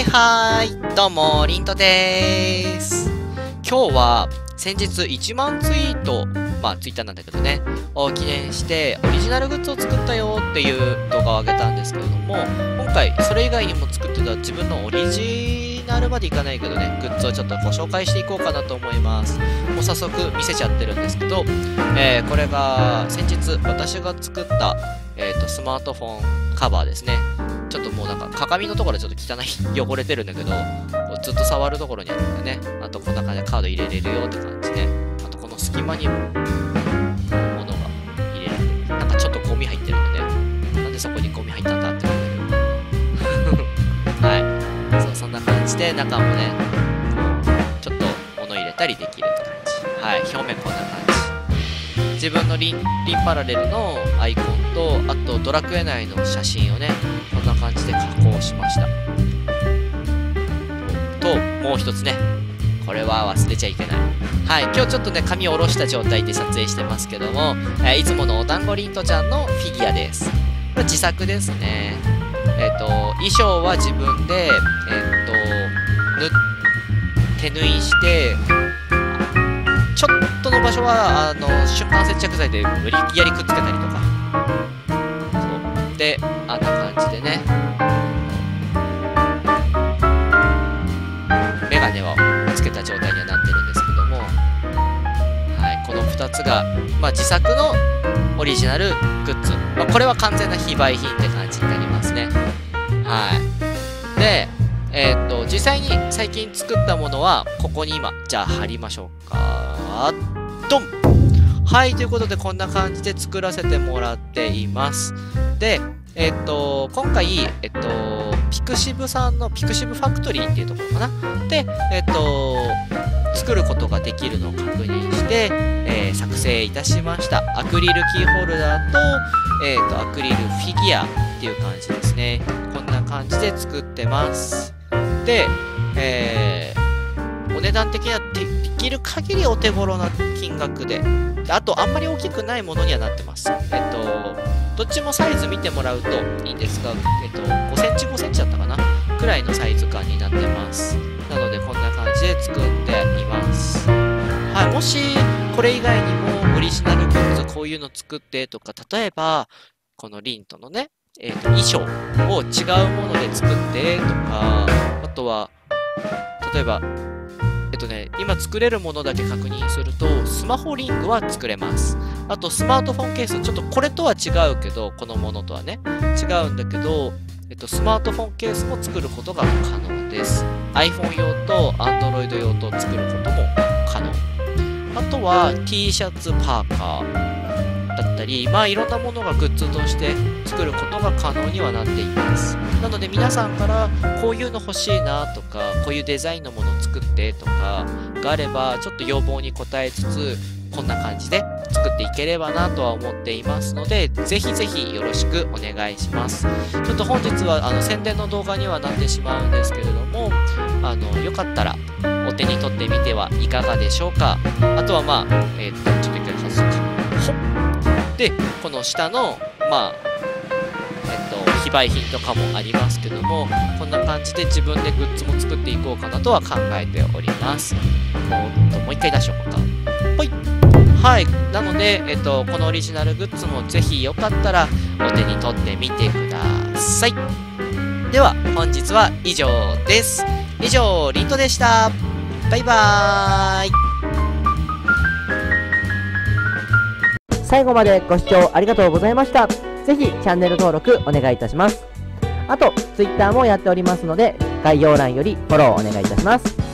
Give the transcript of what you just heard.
はーい、どうも、リントでーす。今日は、先日1万ツイート、ツイッターなんだけどね、を記念して、オリジナルグッズを作ったよっていう動画を上げたんですけれども、今回、それ以外にも作ってた自分のオリジナルまでいかないけどね、グッズをちょっとご紹介していこうかなと思います。もう早速見せちゃってるんですけど、これが、先日、私が作った、スマートフォンカバーですね。ちょっともうなんか鏡のところちょっと汚い汚れてるんだけど、ずっと触るところにあるんでね。あとこんな感じでカード入れれるよって感じで。あとこの隙間にも物が入れられる。なんかちょっとゴミ入ってるんでね。なんでそこにゴミ入ったんだって思うんだけど。はい。そう、そんな感じで中もね、ちょっと物入れたりできるって感じ。はい。表面こんな感じ。自分のリンパラレルのアイコンと、あとドラクエ内の写真をね、こんな感じで加工しました。と、もう一つね、これは忘れちゃいけない。はい、今日ちょっとね、髪を下ろした状態で撮影してますけども、いつものお団子リントちゃんのフィギュアです。これ自作ですね。衣装は自分で、手縫いして、ちょっとの場所は瞬間接着剤で無理やりくっつけたりとか、そうであんな感じでね、メガネをつけた状態にはなってるんですけども、はい、この2つが、自作のオリジナルグッズ、これは完全な非売品って感じになりますね。はい。で実際に最近作ったものはここに今じゃあ貼りましょうか。ドン。はい、ということでこんな感じで作らせてもらっています。で今回ピクシブさんのピクシブファクトリーっていうところかなで作ることができるのを確認して、作成いたしました。アクリルキーホルダーとアクリルフィギュアっていう感じですね。こんな感じで作ってます。で、お値段的にはできる限りお手頃な金額で、あとあんまり大きくないものにはなってます。どっちもサイズ見てもらうといいんですが、5センチ5センチだったかなくらいのサイズ感になってます。なのでこんな感じで作っています。はい、もしこれ以外にもオリジナルグッズこういうの作ってとか、例えばこのリントのね、衣装を違うもので作ってとか、あとは例えば今作れるものだけ確認すると、スマホリングは作れます。あと、スマートフォンケース、ちょっとこれとは違うけど、このものとはね、違うんだけど、スマートフォンケースも作ることが可能です。iPhone 用と Android 用と作ることも可能。あとは、T シャツ、パーカーだったり、いろんなものがグッズとして作ることが可能にはなっています。なので皆さんからこういうの欲しいなとか、こういうデザインのものを作ってとかがあれば、ちょっと要望に応えつつ、こんな感じで作っていければなとは思っていますので、ぜひぜひよろしくお願いします。ちょっと本日は宣伝の動画にはなってしまうんですけれども、よかったらお手に取ってみてはいかがでしょうか。あとはちょっと一回外すか。ほっ。で、この下の非売品とかもありますけども、こんな感じで自分でグッズも作っていこうかなとは考えております。もう一回出しようか。ほい。はい。なので、このオリジナルグッズもぜひよかったらお手に取ってみてください。では、本日は以上です。以上、リントでした。バイバーイ。 最後までご視聴ありがとうございました。ぜひチャンネル登録お願いいたします。あと、Twitter もやっておりますので、概要欄よりフォローお願いいたします。